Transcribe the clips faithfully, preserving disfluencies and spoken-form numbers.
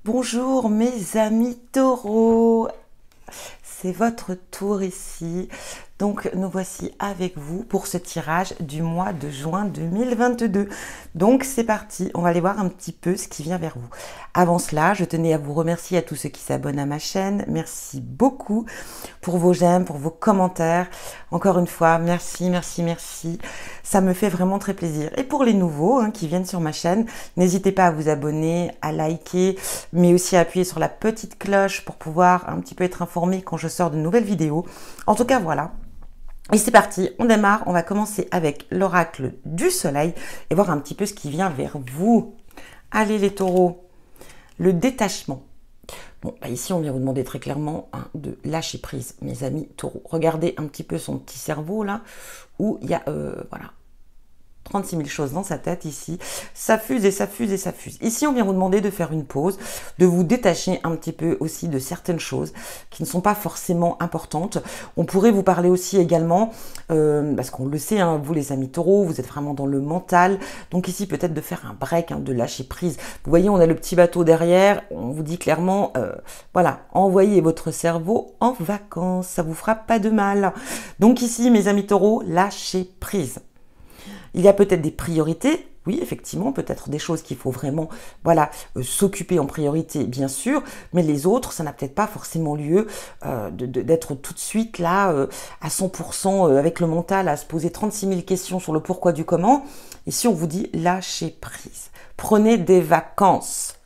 Bonjour mes amis taureaux, c'est votre tour ici. Donc nous voici avec vous pour ce tirage du mois de juin deux mille vingt-deux. Donc c'est parti, on va aller voir un petit peu ce qui vient vers vous. Avant cela, je tenais à vous remercier à tous ceux qui s'abonnent à ma chaîne. Merci beaucoup pour vos j'aime, pour vos commentaires. Encore une fois, merci, merci, merci. Ça me fait vraiment très plaisir. Et pour les nouveaux hein, qui viennent sur ma chaîne, n'hésitez pas à vous abonner, à liker, mais aussi à appuyer sur la petite cloche pour pouvoir un petit peu être informé quand je sors de nouvelles vidéos. En tout cas, voilà. Et c'est parti, on démarre. On va commencer avec l'oracle du soleil et voir un petit peu ce qui vient vers vous. Allez les taureaux, le détachement. Bon, bah ici, on vient vous demander très clairement hein, de lâcher prise, mes amis taureaux. Regardez un petit peu son petit cerveau là, où il y a, euh, voilà, trente-six mille choses dans sa tête ici, ça fuse et ça fuse et ça fuse. Ici, on vient vous demander de faire une pause, de vous détacher un petit peu aussi de certaines choses qui ne sont pas forcément importantes. On pourrait vous parler aussi également, euh, parce qu'on le sait, hein, vous les amis taureaux, vous êtes vraiment dans le mental, donc ici peut-être de faire un break, hein, de lâcher prise. Vous voyez, on a le petit bateau derrière, on vous dit clairement, euh, voilà, envoyez votre cerveau en vacances, ça vous fera pas de mal. Donc ici, mes amis taureaux, lâchez prise. Il y a peut-être des priorités, oui, effectivement, peut-être des choses qu'il faut vraiment, voilà, euh, s'occuper en priorité, bien sûr, mais les autres, ça n'a peut-être pas forcément lieu euh, d'être tout de suite là, euh, à cent pour cent euh, avec le mental, à se poser trente-six mille questions sur le pourquoi du comment. Ici, on vous dit lâchez prise. Prenez des vacances.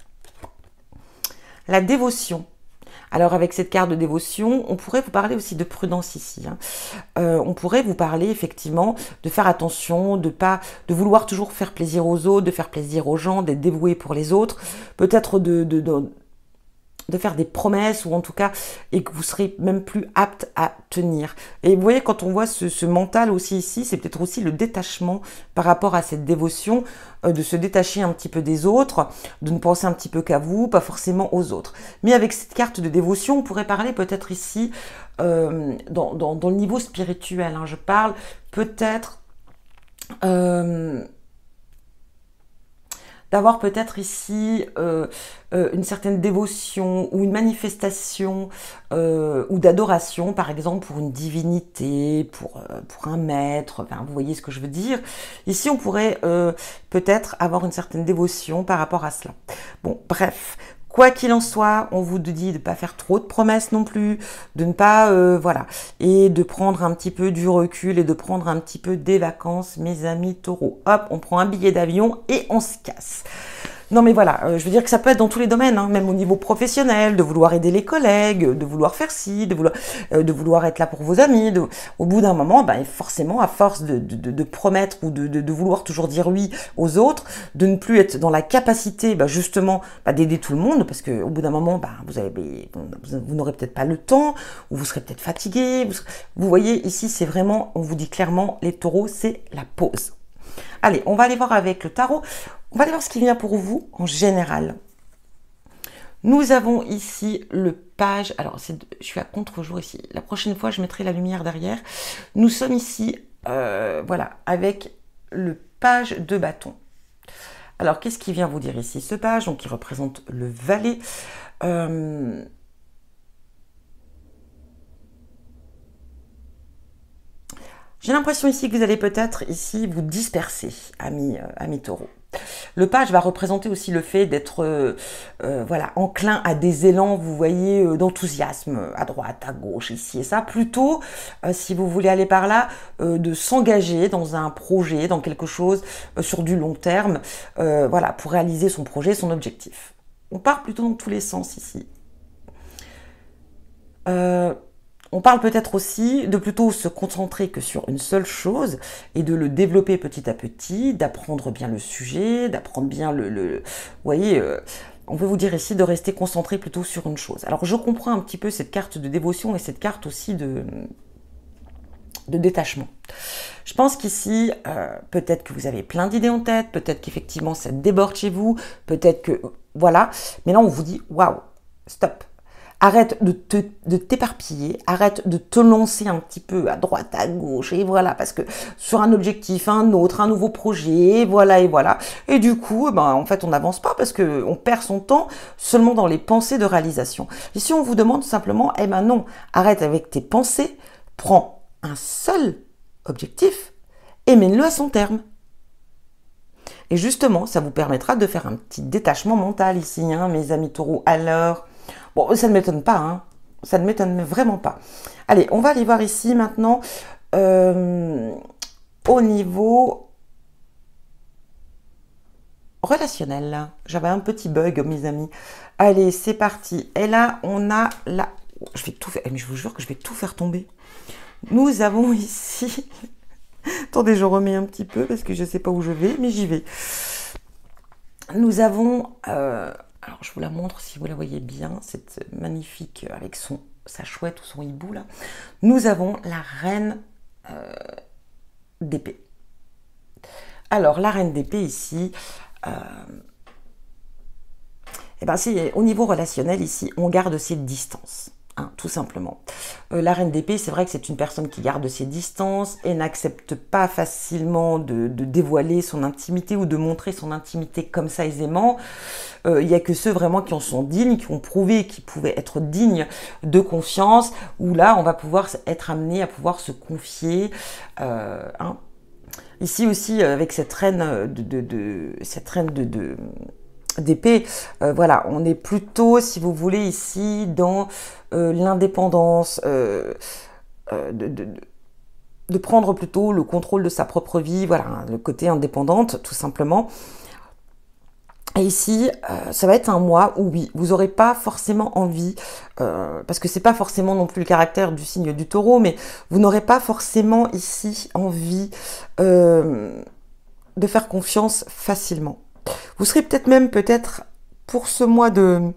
La dévotion. Alors avec cette carte de dévotion, on pourrait vous parler aussi de prudence ici. Hein. Euh, on pourrait vous parler effectivement de faire attention, de pas, de vouloir toujours faire plaisir aux autres, de faire plaisir aux gens, d'être dévoué pour les autres, peut-être de, de, de de faire des promesses ou en tout cas et que vous serez même plus apte à tenir. Et vous voyez, quand on voit ce, ce mental aussi ici, c'est peut-être aussi le détachement par rapport à cette dévotion, euh, de se détacher un petit peu des autres, de ne penser un petit peu qu'à vous, pas forcément aux autres. Mais avec cette carte de dévotion, on pourrait parler peut-être ici euh, dans, dans, dans le niveau spirituel. Hein, je parle peut-être euh, d'avoir peut-être ici euh, euh, une certaine dévotion ou une manifestation euh, ou d'adoration, par exemple pour une divinité, pour, euh, pour un maître, enfin, vous voyez ce que je veux dire. Ici, on pourrait euh, peut-être avoir une certaine dévotion par rapport à cela. Bon, bref. Quoi qu'il en soit, on vous dit de ne pas faire trop de promesses non plus, de ne pas, euh, voilà, et de prendre un petit peu du recul et de prendre un petit peu des vacances, mes amis taureaux. Hop, on prend un billet d'avion et on se casse. Non mais voilà, euh, je veux dire que ça peut être dans tous les domaines, hein, même au niveau professionnel, de vouloir aider les collègues, de vouloir faire ci, de vouloir, euh, de vouloir être là pour vos amis. De, au bout d'un moment, ben, forcément, à force de, de, de promettre ou de, de, de vouloir toujours dire oui aux autres, de ne plus être dans la capacité ben, justement ben, d'aider tout le monde, parce qu'au bout d'un moment, ben, vous, avez, vous, vous n'aurez peut-être pas le temps, ou vous serez peut-être fatigué. Vous, serez, vous voyez, ici, c'est vraiment, on vous dit clairement, les taureaux, c'est la pause. Allez, on va aller voir avec le tarot. On va aller voir ce qui vient pour vous en général. Nous avons ici le page. Alors, je suis à contre-jour ici. La prochaine fois, je mettrai la lumière derrière. Nous sommes ici, euh, voilà, avec le page de bâton. Alors, qu'est-ce qui vient vous dire ici? Ce page, donc, qui représente le valet. Euh, J'ai l'impression ici que vous allez peut-être ici vous disperser, amis, euh, amis taureaux. Le page va représenter aussi le fait d'être euh, euh, voilà, enclin à des élans, vous voyez, euh, d'enthousiasme à droite, à gauche, ici et ça. Plutôt, euh, si vous voulez aller par là, euh, de s'engager dans un projet, dans quelque chose euh, sur du long terme, euh, voilà, pour réaliser son projet, son objectif. On part plutôt dans tous les sens ici. Euh, On parle peut-être aussi de plutôt se concentrer que sur une seule chose et de le développer petit à petit, d'apprendre bien le sujet, d'apprendre bien le... le vous voyez, euh, on veut vous dire ici de rester concentré plutôt sur une chose. Alors je comprends un petit peu cette carte de dévotion et cette carte aussi de, de détachement. Je pense qu'ici, euh, peut-être que vous avez plein d'idées en tête, peut-être qu'effectivement ça déborde chez vous, peut-être que... Voilà, mais là on vous dit, waouh, stop. Arrête de te, de t'éparpiller, arrête de te lancer un petit peu à droite, à gauche, et voilà, parce que sur un objectif, un autre, un nouveau projet, et voilà, et voilà. Et du coup, ben, en fait, on n'avance pas parce que on perd son temps seulement dans les pensées de réalisation. Et si on vous demande simplement, eh ben non, arrête avec tes pensées, prends un seul objectif et mène-le à son terme. Et justement, ça vous permettra de faire un petit détachement mental ici, hein, mes amis taureaux. Alors, bon, ça ne m'étonne pas, hein. Ça ne m'étonne vraiment pas. Allez, on va aller voir ici maintenant euh, au niveau relationnel. J'avais un petit bug, mes amis. Allez, c'est parti. Et là, on a la... Je vais tout faire... Mais je vous jure que je vais tout faire tomber. Nous avons ici... Attendez, je remets un petit peu parce que je ne sais pas où je vais, mais j'y vais. Nous avons... Euh, alors, je vous la montre si vous la voyez bien. Cette magnifique, avec son, sa chouette ou son hibou, là. Nous avons la reine euh, d'épée. Alors, la reine d'épée, ici... Euh, eh ben, c'est au niveau relationnel, ici, on garde ses distances. Hein, tout simplement. Euh, la reine d'épée, c'est vrai que c'est une personne qui garde ses distances et n'accepte pas facilement de, de dévoiler son intimité ou de montrer son intimité comme ça aisément. Euh, il n'y a que ceux vraiment qui en sont dignes, qui ont prouvé qu'ils pouvaient être dignes de confiance, où là, on va pouvoir être amené à pouvoir se confier. Euh, hein. Ici aussi, avec cette reine de, de, de cette reine de, de d'épée, euh, voilà, on est plutôt, si vous voulez, ici dans euh, l'indépendance, euh, euh, de, de, de prendre plutôt le contrôle de sa propre vie, voilà, hein, le côté indépendante, tout simplement. Et ici, euh, ça va être un mois où oui, vous n'aurez pas forcément envie, euh, parce que c'est pas forcément non plus le caractère du signe du taureau, mais vous n'aurez pas forcément ici envie euh, de faire confiance facilement. Vous serez peut-être même, peut-être, pour ce mois de,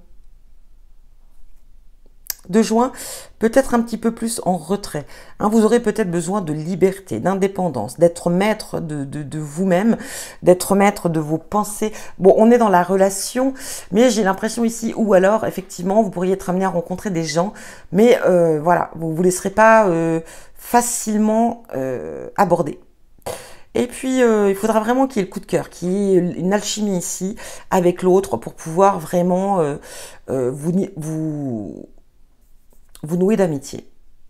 de juin, peut-être un petit peu plus en retrait. Hein, vous aurez peut-être besoin de liberté, d'indépendance, d'être maître de, de, de vous-même, d'être maître de vos pensées. Bon, on est dans la relation, mais j'ai l'impression ici, ou alors, effectivement, vous pourriez être amené à rencontrer des gens, mais euh, voilà, vous ne vous laisserez pas euh, facilement euh, aborder. Et puis, euh, il faudra vraiment qu'il y ait le coup de cœur, qu'il y ait une alchimie ici avec l'autre pour pouvoir vraiment euh, euh, vous, vous, vous nouer d'amitié.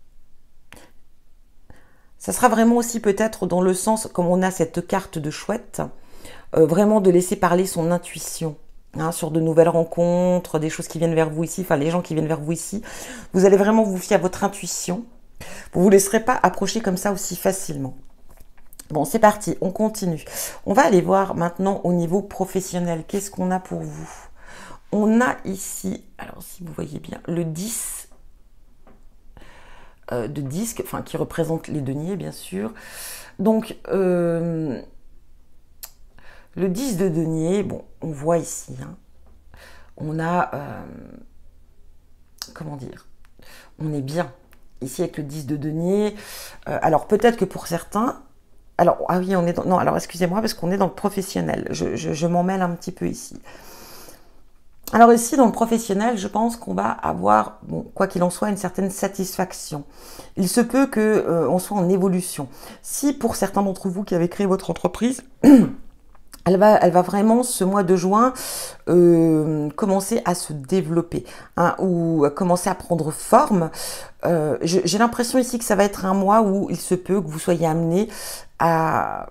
Ça sera vraiment aussi peut-être dans le sens, comme on a cette carte de chouette, euh, vraiment de laisser parler son intuition. Hein, sur de nouvelles rencontres, des choses qui viennent vers vous ici, enfin les gens qui viennent vers vous ici. Vous allez vraiment vous fier à votre intuition. Vous ne vous laisserez pas approcher comme ça aussi facilement. Bon, c'est parti, on continue. On va aller voir maintenant au niveau professionnel. Qu'est-ce qu'on a pour vous? On a ici, alors si vous voyez bien, le dix euh, de disque, enfin qui représente les deniers, bien sûr. Donc, euh, le dix de denier, bon, on voit ici, hein, on a, euh, comment dire, on est bien ici avec le dix de denier. Euh, alors, peut-être que pour certains, alors, ah oui, on est dans... Non, alors excusez-moi, parce qu'on est dans le professionnel. Je, je, je m'en mêle un petit peu ici. Alors ici, dans le professionnel, je pense qu'on va avoir, bon, quoi qu'il en soit, une certaine satisfaction. Il se peut qu'on euh, soit en évolution. Si pour certains d'entre vous qui avez créé votre entreprise, elle va, elle va vraiment, ce mois de juin, euh, commencer à se développer, hein, ou commencer à prendre forme. Euh, j'ai l'impression ici que ça va être un mois où il se peut que vous soyez amené à,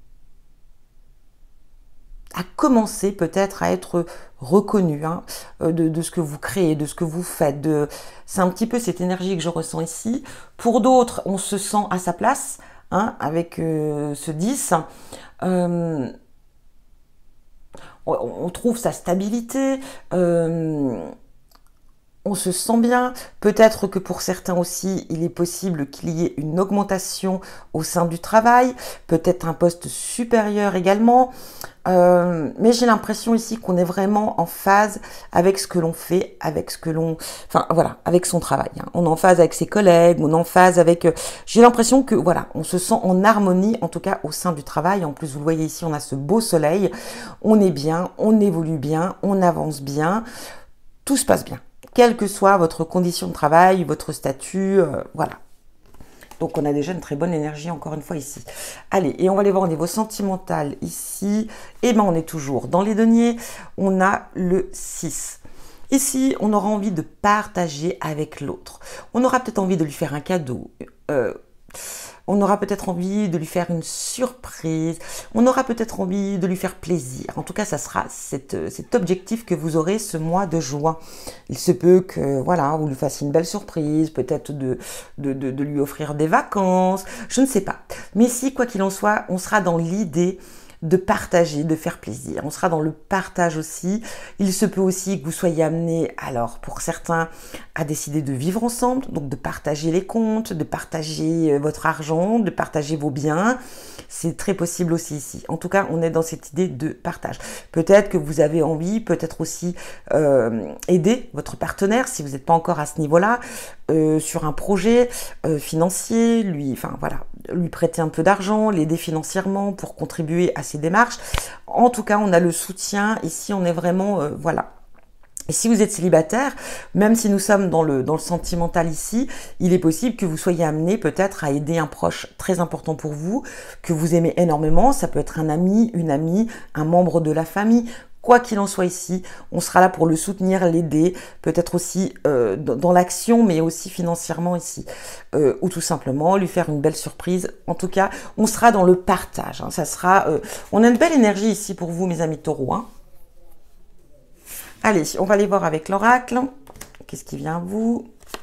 à commencer peut-être à être reconnu, hein, de, de ce que vous créez, de ce que vous faites. C'est un petit peu cette énergie que je ressens ici. Pour d'autres, on se sent à sa place, hein, avec euh, ce dix. Euh, on trouve sa stabilité, euh, on se sent bien. Peut-être que pour certains aussi, il est possible qu'il y ait une augmentation au sein du travail, peut-être un poste supérieur également. Euh, mais j'ai l'impression ici qu'on est vraiment en phase avec ce que l'on fait, avec ce que l'on... Enfin, voilà, avec son travail. Hein. On est en phase avec ses collègues, on est en phase avec... Euh, j'ai l'impression que, voilà, on se sent en harmonie, en tout cas au sein du travail. En plus, vous le voyez ici, on a ce beau soleil. On est bien, on évolue bien, on avance bien. Tout se passe bien. quelle que soit votre condition de travail, votre statut, euh, voilà. Donc, on a déjà une très bonne énergie, encore une fois, ici. Allez, et on va aller voir au niveau sentimental, ici. Et ben, on est toujours dans les deniers. On a le six. Ici, on aura envie de partager avec l'autre. On aura peut-être envie de lui faire un cadeau. Euh, on aura peut-être envie de lui faire une surprise. On aura peut-être envie de lui faire plaisir. En tout cas, ça sera cet, cet objectif que vous aurez ce mois de juin. Il se peut que, voilà, vous lui fassiez une belle surprise, peut-être de, de, de, de lui offrir des vacances. Je ne sais pas. Mais si, quoi qu'il en soit, on sera dans l'idée de partager, de faire plaisir. On sera dans le partage aussi. Il se peut aussi que vous soyez amenés, alors pour certains, à décider de vivre ensemble, donc de partager les comptes, de partager votre argent, de partager vos biens. C'est très possible aussi ici. En tout cas, on est dans cette idée de partage. Peut-être que vous avez envie, peut-être aussi euh, aider votre partenaire, si vous n'êtes pas encore à ce niveau-là, euh, sur un projet euh, financier, lui, enfin voilà, lui prêter un peu d'argent, l'aider financièrement pour contribuer à ses démarches. En tout cas, on a le soutien. Ici, on est vraiment, euh, voilà. Et si vous êtes célibataire, même si nous sommes dans le, dans le sentimental ici, il est possible que vous soyez amené peut-être à aider un proche très important pour vous, que vous aimez énormément. Ça peut être un ami, une amie, un membre de la famille. Quoi qu'il en soit ici, on sera là pour le soutenir, l'aider, peut-être aussi euh, dans, dans l'action, mais aussi financièrement ici. Euh, ou tout simplement lui faire une belle surprise. En tout cas, on sera dans le partage. Hein. Ça sera, euh, on a une belle énergie ici pour vous, mes amis taureaux. Hein. Allez, on va aller voir avec l'oracle. Qu'est-ce qui vient à vous?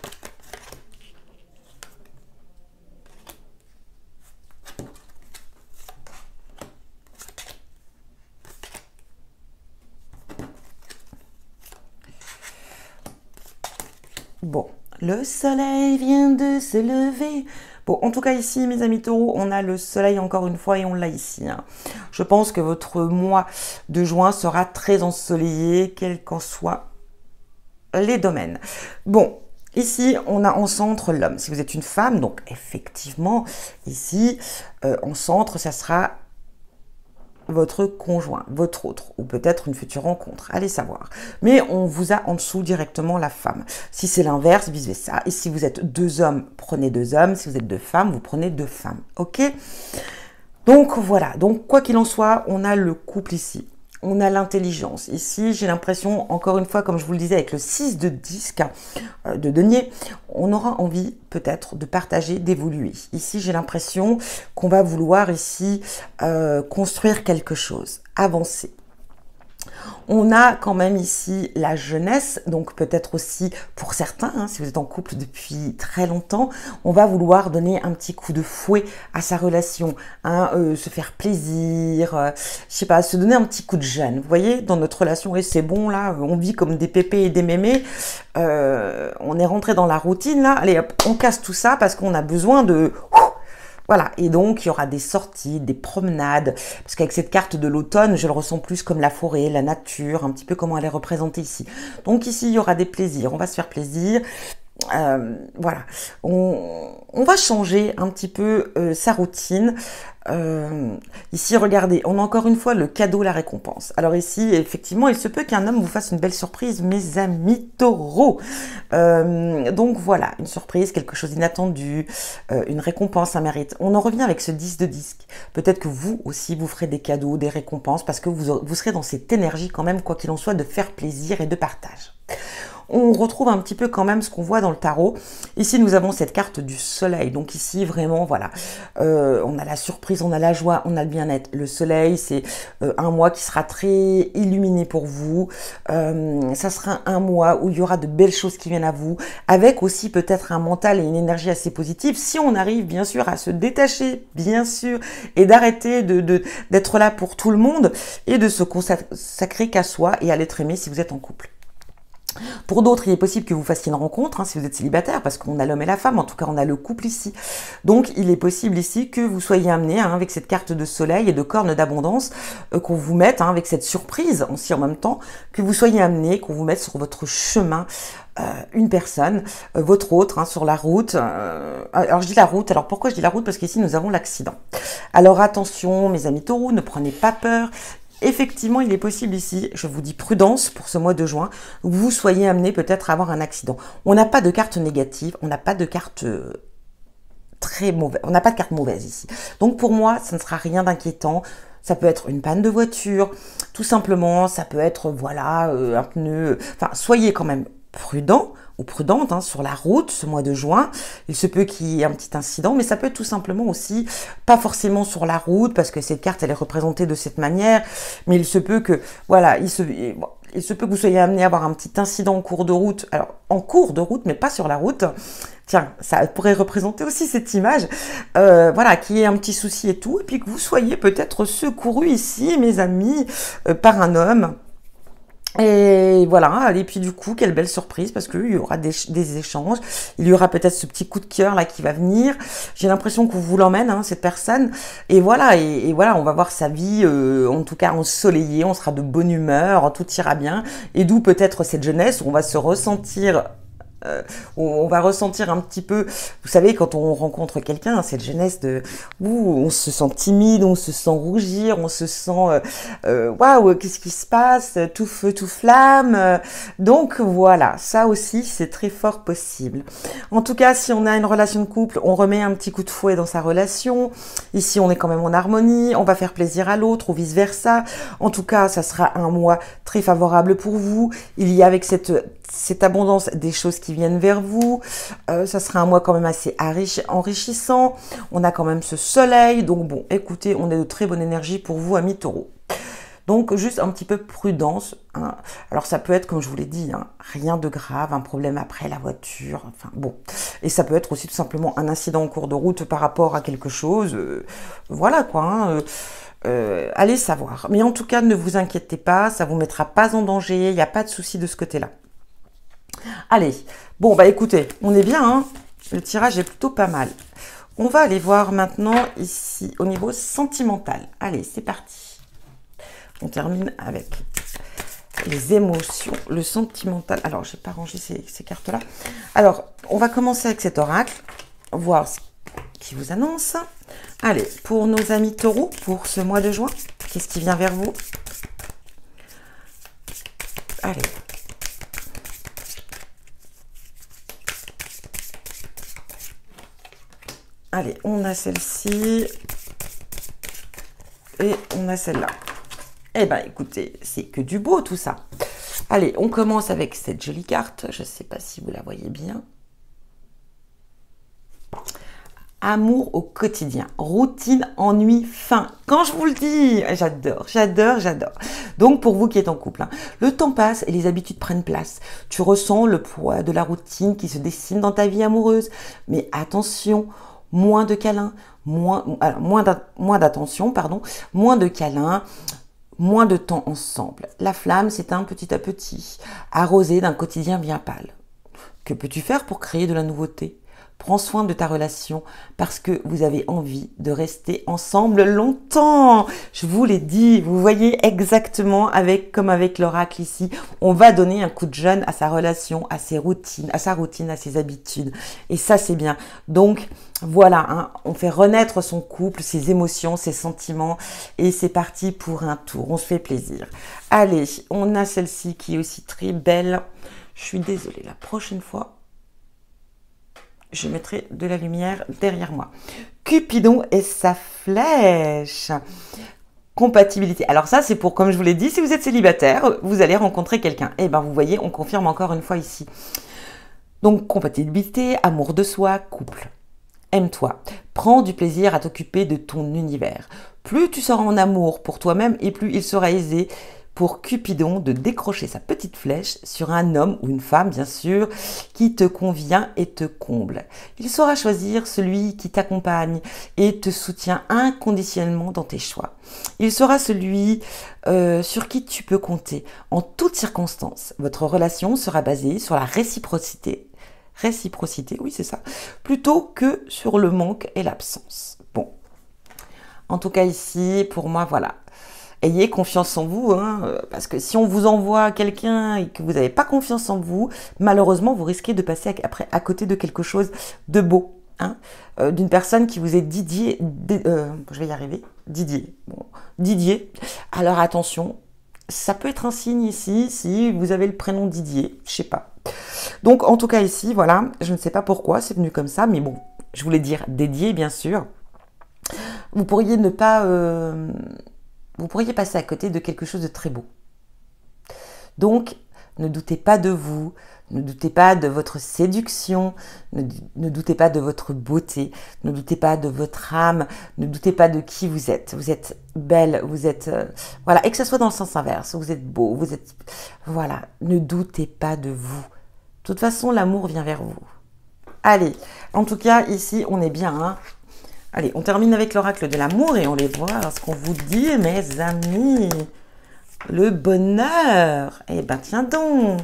Bon, le soleil vient de se lever. Bon, en tout cas ici, mes amis taureaux, on a le soleil encore une fois et on l'a ici. Hein. Je pense que votre mois de juin sera très ensoleillé, quels qu'en soient les domaines. Bon, ici, on a en centre l'homme. Si vous êtes une femme, donc effectivement, ici, euh, en centre, ça sera votre conjoint, votre autre, ou peut-être une future rencontre, allez savoir. Mais on vous a en dessous directement la femme. Si c'est l'inverse, vice versa. Et si vous êtes deux hommes, prenez deux hommes. Si vous êtes deux femmes, vous prenez deux femmes. Ok? Donc voilà. Donc quoi qu'il en soit, on a le couple ici. On a l'intelligence. Ici, j'ai l'impression, encore une fois, comme je vous le disais, avec le six de disque, euh, de denier, on aura envie peut-être de partager, d'évoluer. Ici, j'ai l'impression qu'on va vouloir ici euh, construire quelque chose, avancer. On a quand même ici la jeunesse, donc peut-être aussi pour certains, hein, si vous êtes en couple depuis très longtemps, on va vouloir donner un petit coup de fouet à sa relation, hein, euh, se faire plaisir, euh, je sais pas, se donner un petit coup de jeune. Vous voyez, dans notre relation, et c'est bon là, on vit comme des pépés et des mémés, euh, on est rentré dans la routine là, allez hop, on casse tout ça parce qu'on a besoin de... Voilà, et donc il y aura des sorties, des promenades, parce qu'avec cette carte de l'automne, je le ressens plus comme la forêt, la nature, un petit peu comment elle est représentée ici. Donc ici, il y aura des plaisirs, on va se faire plaisir. Euh, voilà, on, on va changer un petit peu euh, sa routine. Euh, ici, regardez, on a encore une fois le cadeau, la récompense. Alors ici, effectivement, il se peut qu'un homme vous fasse une belle surprise, mes amis taureaux. Euh, donc voilà, une surprise, quelque chose d'inattendu, euh, une récompense, un mérite. On en revient avec ce dix de disque. Peut-être que vous aussi, vous ferez des cadeaux, des récompenses, parce que vous, vous serez dans cette énergie quand même, quoi qu'il en soit, de faire plaisir et de partage. On retrouve un petit peu quand même ce qu'on voit dans le tarot. Ici, nous avons cette carte du soleil. Donc ici, vraiment, voilà, euh, on a la surprise, on a la joie, on a le bien-être. Le soleil, c'est euh, un mois qui sera très illuminé pour vous. Euh, ça sera un mois où il y aura de belles choses qui viennent à vous, avec aussi peut-être un mental et une énergie assez positive. Si on arrive, bien sûr, à se détacher, bien sûr, et d'arrêter de, de, d'être là pour tout le monde et de se consacrer qu'à soi et à l'être aimé si vous êtes en couple. Pour d'autres, il est possible que vous fassiez une rencontre, hein, si vous êtes célibataire, parce qu'on a l'homme et la femme, en tout cas on a le couple ici. Donc il est possible ici que vous soyez amené, hein, avec cette carte de soleil et de corne d'abondance, euh, qu'on vous mette, hein, avec cette surprise aussi en même temps, que vous soyez amené, qu'on vous mette sur votre chemin euh, une personne, euh, votre autre, hein, sur la route. Euh, alors je dis la route, alors pourquoi je dis la route? Parce qu'ici nous avons l'accident. Alors attention mes amis taureaux, ne prenez pas peur. effectivement, il est possible ici, je vous dis prudence pour ce mois de juin, où vous soyez amené peut-être à avoir un accident. On n'a pas de carte négative, on n'a pas de carte euh, très mauvaise, on n'a pas de carte mauvaise ici. Donc pour moi, ça ne sera rien d'inquiétant. Ça peut être une panne de voiture, tout simplement, ça peut être, voilà, euh, un pneu. Enfin, soyez quand même prudent ou prudente hein, sur la route ce mois de juin. Il se peut qu'il y ait un petit incident, mais ça peut être tout simplement aussi, pas forcément sur la route, parce que cette carte, elle est représentée de cette manière, mais il se peut que, voilà, il se, il se peut que vous soyez amené à avoir un petit incident en cours de route, alors en cours de route, mais pas sur la route. Tiens, ça pourrait représenter aussi cette image, euh, voilà, qu'il y ait un petit souci et tout, et puis que vous soyez peut-être secouru ici, mes amis, euh, par un homme. Et voilà, et puis du coup, quelle belle surprise, parce qu'il y aura des, des échanges, il y aura peut-être ce petit coup de cœur là qui va venir. J'ai l'impression qu'on vous l'emmène, hein, cette personne, et voilà, et, et voilà, on va voir sa vie, euh, en tout cas ensoleillée, on sera de bonne humeur, tout ira bien, et d'où peut-être cette jeunesse où on va se ressentir... Euh, on va ressentir un petit peu, vous savez, quand on rencontre quelqu'un, cette jeunesse de où on se sent timide, on se sent rougir, on se sent waouh, euh, wow, qu'est-ce qui se passe, tout feu, tout flamme. Donc voilà, ça aussi c'est très fort possible. En tout cas, si on a une relation de couple, on remet un petit coup de fouet dans sa relation. Ici, on est quand même en harmonie, on va faire plaisir à l'autre ou vice versa. En tout cas, ça sera un mois très favorable pour vous. Il y a avec cette cette abondance des choses qui viennent vers vous, euh, ça sera un mois quand même assez enrichissant, on a quand même ce soleil, donc bon, écoutez, on est de très bonne énergie pour vous, amis taureaux. Donc, juste un petit peu prudence, hein. Alors ça peut être, comme je vous l'ai dit, hein, rien de grave, un problème après la voiture, enfin bon. Et ça peut être aussi tout simplement un incident en cours de route par rapport à quelque chose, euh, voilà quoi, hein, euh, euh, allez savoir. Mais en tout cas, ne vous inquiétez pas, ça vous mettra pas en danger, il n'y a pas de souci de ce côté-là. Allez, bon bah écoutez, on est bien, hein, le tirage est plutôt pas mal. On va aller voir maintenant ici au niveau sentimental. Allez, c'est parti. On termine avec les émotions, le sentimental. Alors, j'ai pas rangé ces, ces cartes-là. Alors, on va commencer avec cet oracle, voir ce qui vous annonce. Allez, pour nos amis taureaux, pour ce mois de juin, qu'est-ce qui vient vers vous? Allez. Allez, on a celle-ci et on a celle-là. Eh bien, écoutez, c'est que du beau tout ça. Allez, on commence avec cette jolie carte. Je ne sais pas si vous la voyez bien. Amour au quotidien, routine, ennui, faim. Quand je vous le dis, j'adore, j'adore, j'adore. Donc pour vous qui êtes en couple, hein, le temps passe et les habitudes prennent place. Tu ressens le poids de la routine qui se dessine dans ta vie amoureuse. Mais attention, moins de câlins, moins, alors, moins d'attention, pardon, moins de câlins, moins de temps ensemble. La flamme s'éteint petit à petit, arrosée d'un quotidien bien pâle. Que peux-tu faire pour créer de la nouveauté ? Prends soin de ta relation parce que vous avez envie de rester ensemble longtemps. Je vous l'ai dit, vous voyez exactement avec comme avec l'oracle ici, on va donner un coup de jeune à sa relation, à ses routines, à sa routine, à ses habitudes. Et ça, c'est bien. Donc, voilà, hein, on fait renaître son couple, ses émotions, ses sentiments et c'est parti pour un tour. On se fait plaisir. Allez, on a celle-ci qui est aussi très belle. Je suis désolée, la prochaine fois, je mettrai de la lumière derrière moi. Cupidon et sa flèche. Compatibilité. Alors ça, c'est pour, comme je vous l'ai dit, si vous êtes célibataire, vous allez rencontrer quelqu'un. Et bien, vous voyez, on confirme encore une fois ici. Donc, compatibilité, amour de soi, couple. Aime-toi. Prends du plaisir à t'occuper de ton univers. Plus tu seras en amour pour toi-même et plus il sera aisé pour Cupidon de décrocher sa petite flèche sur un homme ou une femme, bien sûr, qui te convient et te comble. Il saura choisir celui qui t'accompagne et te soutient inconditionnellement dans tes choix. Il sera celui euh, sur qui tu peux compter en toutes circonstances. Votre relation sera basée sur la réciprocité. Réciprocité, oui, c'est ça. Plutôt que sur le manque et l'absence. Bon. En tout cas, ici, pour moi, voilà. Ayez confiance en vous, hein, parce que si on vous envoie quelqu'un et que vous n'avez pas confiance en vous, malheureusement, vous risquez de passer après à côté de quelque chose de beau, hein, euh, d'une personne qui vous est dédiée, dé, euh, je vais y arriver, Didier. Bon, Didier, alors attention, ça peut être un signe ici, si vous avez le prénom Didier, je sais pas. Donc, en tout cas, ici, voilà, je ne sais pas pourquoi c'est venu comme ça, mais bon, je voulais dire dédié, bien sûr. Vous pourriez ne pas... Euh, vous pourriez passer à côté de quelque chose de très beau. Donc, ne doutez pas de vous, ne doutez pas de votre séduction, ne, ne doutez pas de votre beauté, ne doutez pas de votre âme, ne doutez pas de qui vous êtes. Vous êtes belle, vous êtes... Euh, voilà, et que ce soit dans le sens inverse, vous êtes beau, vous êtes... Voilà, ne doutez pas de vous. De toute façon, l'amour vient vers vous. Allez, en tout cas, ici, on est bien. Hein. Allez, on termine avec l'oracle de l'amour et on les voit ce qu'on vous dit, mes amis. Le bonheur. Eh ben, tiens donc.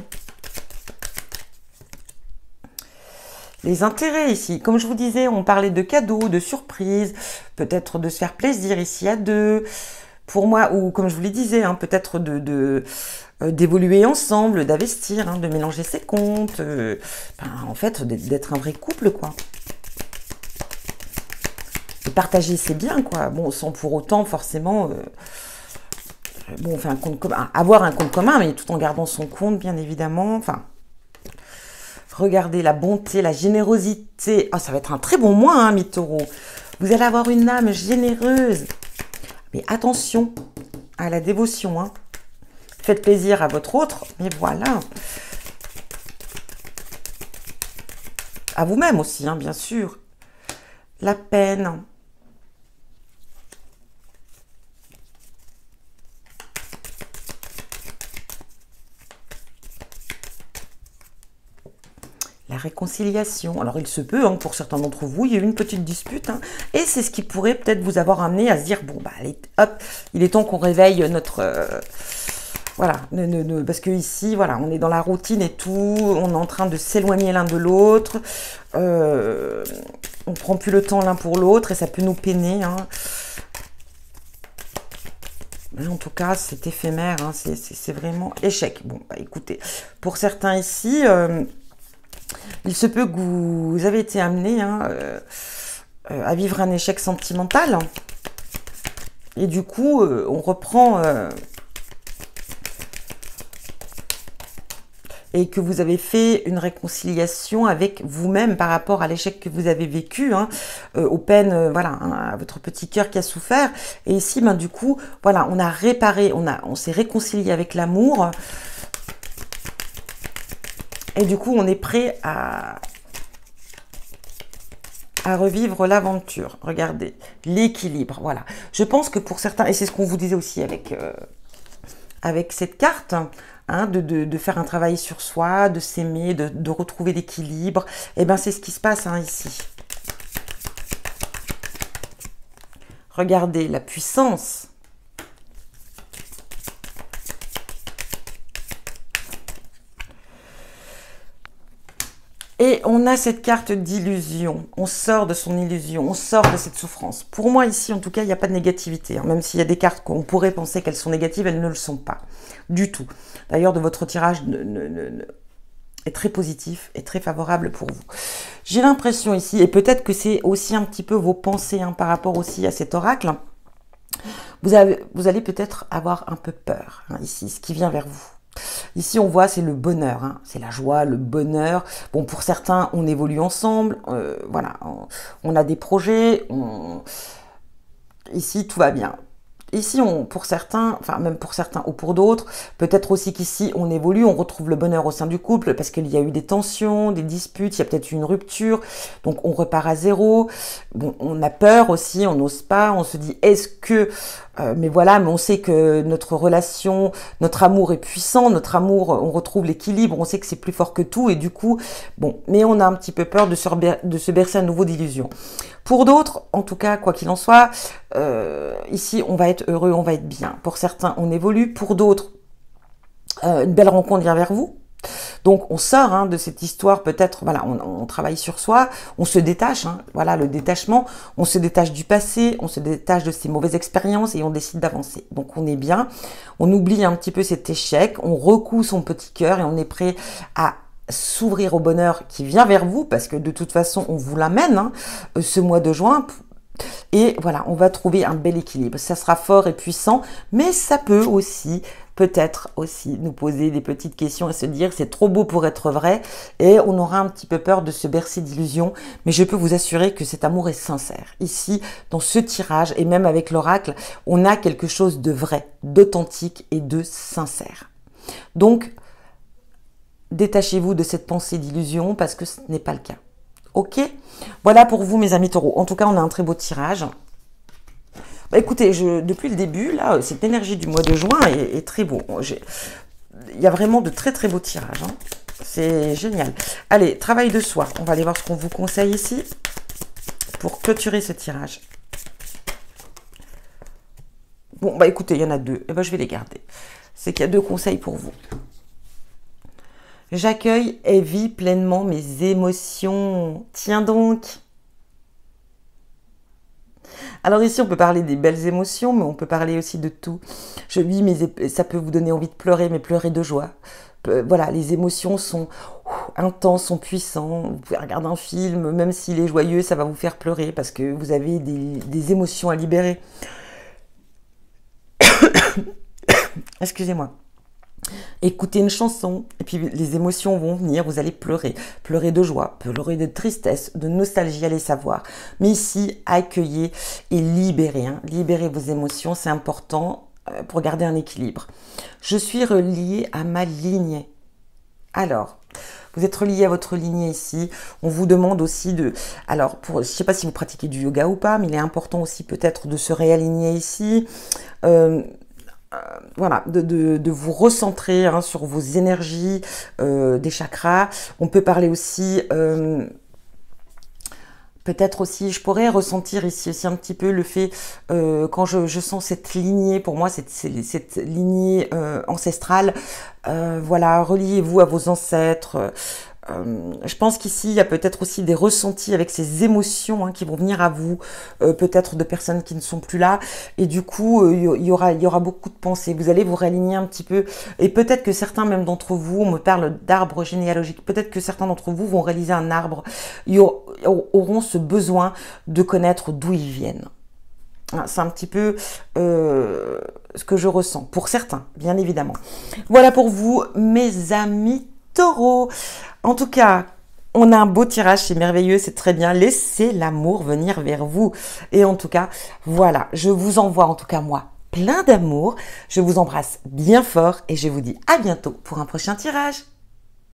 Les intérêts ici. Comme je vous disais, on parlait de cadeaux, de surprises, peut-être de se faire plaisir ici à deux. Pour moi, ou comme je vous le disais, hein, peut-être de... de d'évoluer ensemble, d'investir, hein, de mélanger ses comptes, euh, ben, en fait, d'être un vrai couple, quoi. De partager, c'est bien, quoi. Bon, sans pour autant, forcément, euh, bon, on fait un compte commun, avoir un compte commun, mais tout en gardant son compte, bien évidemment. Enfin, regardez la bonté, la générosité. Oh, ça va être un très bon mois, hein, mi-taureau. Vous allez avoir une âme généreuse. Mais attention à la dévotion, hein. Faites plaisir à votre autre, mais voilà. À vous-même aussi, hein, bien sûr. La peine. La réconciliation. Alors, il se peut, hein, pour certains d'entre vous, il y a eu une petite dispute. Hein, et c'est ce qui pourrait peut-être vous avoir amené à se dire, bon, bah, allez, hop, il est temps qu'on réveille notre... Euh, Voilà, ne, ne, ne, parce que ici, voilà, on est dans la routine et tout, on est en train de s'éloigner l'un de l'autre, euh, on ne prend plus le temps l'un pour l'autre et ça peut nous peiner. Hein. Mais en tout cas, c'est éphémère, hein, c'est vraiment échec. Bon, bah, écoutez, pour certains ici, euh, il se peut que vous avez été amené hein, euh, à vivre un échec sentimental. Et du coup, euh, on reprend... Euh, et que vous avez fait une réconciliation avec vous-même par rapport à l'échec que vous avez vécu, hein, euh, aux peines, euh, voilà, hein, à votre petit cœur qui a souffert. Et ici, ben, du coup, voilà, on a réparé, on, a, on s'est réconcilié avec l'amour. Et du coup, on est prêt à, à revivre l'aventure. Regardez, l'équilibre, voilà. Je pense que pour certains, et c'est ce qu'on vous disait aussi avec, euh, avec cette carte, Hein, de, de, de faire un travail sur soi, de s'aimer, de, de retrouver l'équilibre. Et bien, c'est ce qui se passe hein, ici. Regardez la puissance. Et on a cette carte d'illusion. On sort de son illusion, on sort de cette souffrance. Pour moi, ici, en tout cas, il n'y a pas de négativité. Hein. Même s'il y a des cartes qu'on pourrait penser qu'elles sont négatives, elles ne le sont pas. Du tout. D'ailleurs, de votre tirage ne, ne, ne, est très positif et très favorable pour vous. J'ai l'impression ici, et peut-être que c'est aussi un petit peu vos pensées hein, par rapport aussi à cet oracle, vous, avez, vous allez peut-être avoir un peu peur hein, ici, ce qui vient vers vous. Ici, on voit, c'est le bonheur, hein. C'est la joie, le bonheur. Bon, pour certains, on évolue ensemble, euh, voilà, on, on a des projets, on... ici, tout va bien. Ici, on, pour certains, enfin même pour certains ou pour d'autres, peut-être aussi qu'ici, on évolue, on retrouve le bonheur au sein du couple parce qu'il y a eu des tensions, des disputes, il y a peut-être eu une rupture, donc on repart à zéro. Bon, on a peur aussi, on n'ose pas, on se dit, est-ce que... Euh, mais voilà, mais on sait que notre relation, notre amour est puissant, notre amour, on retrouve l'équilibre, on sait que c'est plus fort que tout et du coup, bon, mais on a un petit peu peur de se, de se bercer à nouveau d'illusions. Pour d'autres, en tout cas, quoi qu'il en soit, euh, ici, on va être heureux, on va être bien. Pour certains, on évolue. Pour d'autres, euh, une belle rencontre vient vers vous. Donc, on sort hein, de cette histoire, peut-être, voilà, on, on travaille sur soi, on se détache, hein, voilà, le détachement, on se détache du passé, on se détache de ces mauvaises expériences et on décide d'avancer. Donc, on est bien, on oublie un petit peu cet échec, on recoue son petit cœur et on est prêt à s'ouvrir au bonheur qui vient vers vous, parce que de toute façon, on vous l'amène, hein, ce mois de juin. Et voilà, on va trouver un bel équilibre. Ça sera fort et puissant, mais ça peut aussi, peut-être aussi, nous poser des petites questions et se dire c'est trop beau pour être vrai. Et on aura un petit peu peur de se bercer d'illusions. Mais je peux vous assurer que cet amour est sincère. Ici, dans ce tirage, et même avec l'oracle, on a quelque chose de vrai, d'authentique et de sincère. Donc, détachez-vous de cette pensée d'illusion parce que ce n'est pas le cas. Ok? Voilà pour vous, mes amis taureaux. En tout cas, on a un très beau tirage. Bah, écoutez, je, depuis le début, là, cette énergie du mois de juin est, est très beau. Il y a vraiment de très très beaux tirages. Hein. C'est génial. Allez, travail de soi. On va aller voir ce qu'on vous conseille ici pour clôturer ce tirage. Bon, bah écoutez, il y en a deux. Et ben, je vais les garder. C'est qu'il y a deux conseils pour vous. J'accueille et vis pleinement mes émotions. Tiens donc. Alors ici, on peut parler des belles émotions, mais on peut parler aussi de tout. Je vis mes, ça peut vous donner envie de pleurer, mais pleurer de joie. Voilà, les émotions sont intenses, sont puissantes. Vous pouvez regarder un film, même s'il est joyeux, ça va vous faire pleurer parce que vous avez des, des émotions à libérer. Excusez-moi. Écoutez une chanson, et puis les émotions vont venir, vous allez pleurer. Pleurer de joie, pleurer de tristesse, de nostalgie, allez savoir. Mais ici, accueillez et libérez. Hein. Libérez vos émotions, c'est important pour garder un équilibre. Je suis reliée à ma lignée. Alors, vous êtes relié à votre lignée ici. On vous demande aussi de... Alors, pour, je ne sais pas si vous pratiquez du yoga ou pas, mais il est important aussi peut-être de se réaligner ici. Euh, Euh, voilà, de, de, de vous recentrer hein, sur vos énergies euh, des chakras. On peut parler aussi, euh, peut-être aussi, je pourrais ressentir ici aussi un petit peu le fait, euh, quand je, je sens cette lignée, pour moi, cette, cette lignée euh, ancestrale, euh, voilà, reliez-vous à vos ancêtres. Euh, je pense qu'ici, il y a peut-être aussi des ressentis avec ces émotions hein, qui vont venir à vous, euh, peut-être de personnes qui ne sont plus là. Et du coup, il euh, y, y, aura, y aura beaucoup de pensées. Vous allez vous réaligner un petit peu. Et peut-être que certains, même d'entre vous, on me parle d'arbre généalogique, peut-être que certains d'entre vous vont réaliser un arbre, y auront ce besoin de connaître d'où ils viennent. C'est un petit peu euh, ce que je ressens, pour certains, bien évidemment. Voilà pour vous, mes amis Taureau. En tout cas, on a un beau tirage, c'est merveilleux, c'est très bien. Laissez l'amour venir vers vous. Et en tout cas, voilà, je vous envoie en tout cas moi plein d'amour. Je vous embrasse bien fort et je vous dis à bientôt pour un prochain tirage.